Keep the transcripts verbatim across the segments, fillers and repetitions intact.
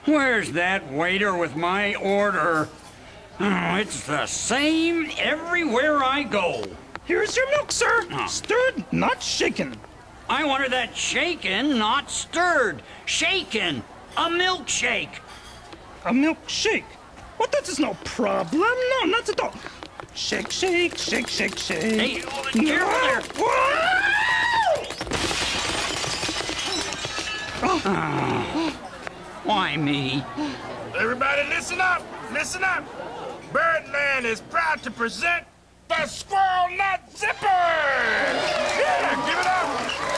Where's that waiter with my order? Oh, it's the same everywhere I go. Here's your milk, sir. Oh. Stirred, not shaken. I wanted that shaken, not stirred. Shaken. A milkshake. A milkshake? Well, that is no problem. No, not at all. Shake, shake, shake, shake, shake. Hey, careful there. Oh. Why me? Everybody listen up, listen up. Birdland is proud to present the Squirrel Nut Zipper. Yeah, give it up.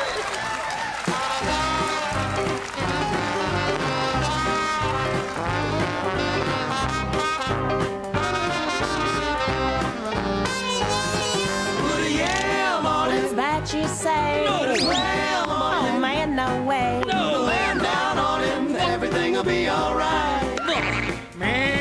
What's that you say? No. Well, oh man, no way. No. Land down on him, everything will be alright. Man.